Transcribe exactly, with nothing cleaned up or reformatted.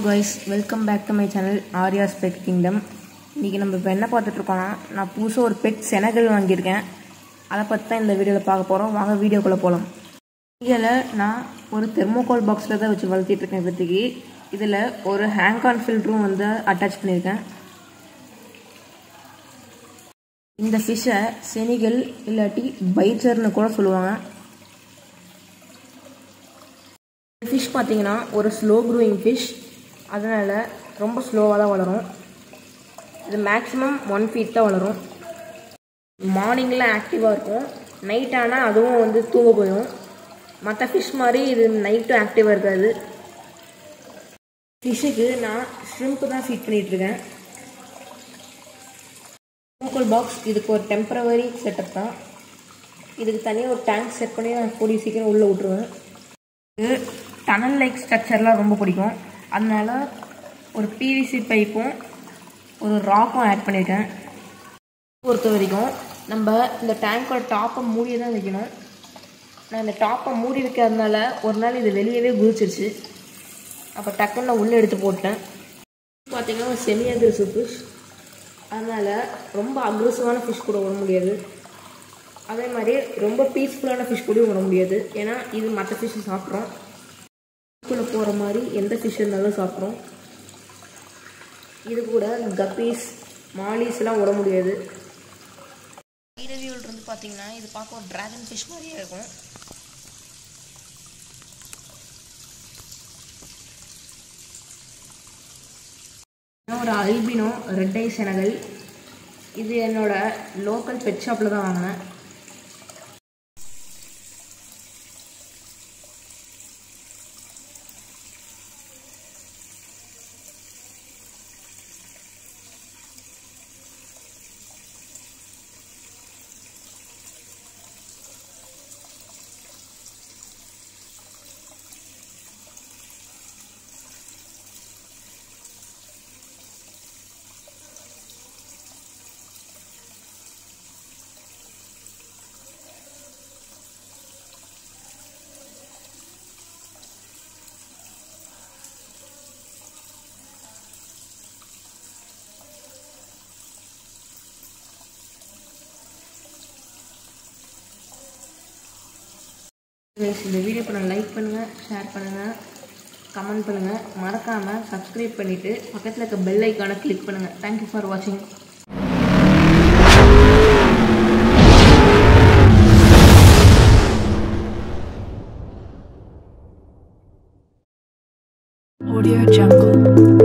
guys, welcome back to my channel Arya's Pet Kingdom. இன்னைக்கு நம்ம இப்ப என்ன பார்த்துட்டு இருக்கோம்னா நான் புதுசா ஒரு பெட் செனகல் வாங்கி இருக்கேன். அத பத்தி தான் இந்த வீடியோல பார்க்க போறோம். வாங்க வீடியோக்குள்ள போலாம். இதுல நான் ஒரு தெர்மோகால் பாக்ஸ்ல தான் வச்சு வளர்த்திட்டு இருக்கேன் இப்போதைக்கு. இதுல ஒரு ஹேங் ஆன் ஃபில்டரும் வந்து அட்டாச் பண்ணிருக்கேன். இந்த ஃபிஷ்ஷை செனிகல் இல்லாட்டி பைச்சர்னு கூட சொல்லுவாங்க. ஃபிஷ் பார்த்தீங்கன்னா ஒரு ஸ்லோ க்ரோயிங் ஃபிஷ், அதனால் ரொம்ப ஸ்லோவாக தான் வளரும். இது மேக்ஸிமம் ஒன் ஃபீட் தான் வளரும். மார்னிங்கில் ஆக்டிவாக இருக்கும், நைட் ஆனால் அதுவும் வந்து தூங்க போயிடும். மற்ற ஃபிஷ் மாதிரி இது நைட்டும் ஆக்டிவாக இருக்காது. ஃபிஷ்ஷுக்கு நான் ஷ்ரிம்ப்பு தான் ஃபீட் பண்ணிகிட்ருக்கேன். தெர்மோகால் பாக்ஸ் இதுக்கு ஒரு டெம்பரவரி செட்டப் தான். இதுக்கு தனியாக ஒரு டேங்க் செட் பண்ணி நான் கூடிய சீக்கிரம் உள்ளே விட்ருவேன். இது டனல் லைக் ஸ்ட்ரக்சர்லாம் ரொம்ப பிடிக்கும், அதனால ஒரு பிவிசி பைப்பும் ஒரு ராக்கும் ஆட் பண்ணியிருக்கேன். பொறுத்த வரைக்கும் நம்ம இந்த டேங்கோட டாப்பை மூடியே தான் வைக்கணும். நான் இந்த டாப்பை மூடி வைக்காதனால ஒரு நாள் இது வெளியவே குதிச்சிருச்சு. அப்போ டக்குன்னு நான் உள்ளே எடுத்து போட்டேன். பார்த்திங்கன்னா ஒரு செமி அக்ரெசிவ் ஃபிஷ், அதனால் ரொம்ப அக்ரெசிவான ஃபிஷ் கூட விட முடியாது. அதே மாதிரி ரொம்ப பீஸ்ஃபுல்லான ஃபிஷ் கூட விட முடியாது, ஏன்னா இது மற்ற ஃபிஷ்ஷை சாப்பிட்றோம். ஃபிஷ்குள்ளே போகிற மாதிரி எந்த ஃபிஷ் இருந்தாலும் சாப்பிட்றோம். இது கூட கப்பீஸ் மாலிஸ்லாம் விட முடியாது. ரிவ்யூவில் இருந்து பார்த்தீங்கன்னா இது பார்க்க ஒரு ட்ராகன் ஃபிஷ் மாதிரியே இருக்கும். ஒரு அல்பினோ ரெட் ஐ செனகல். இது என்னோட லோக்கல் பெட் ஷாப்பில் தான் வாங்கினேன். இந்த வீடியோ பண்ண லைக் பண்ணுங்கள், ஷேர் பண்ணுங்கள், கமெண்ட் பண்ணுங்கள். மறக்காமல் சப்ஸ்கிரைப் பண்ணிவிட்டு பக்கத்தில் இருக்க பெல் ஐக்கானை கிளிக் பண்ணுங்கள். தேங்க்யூ ஃபார் வாட்சிங். Audio Jungle.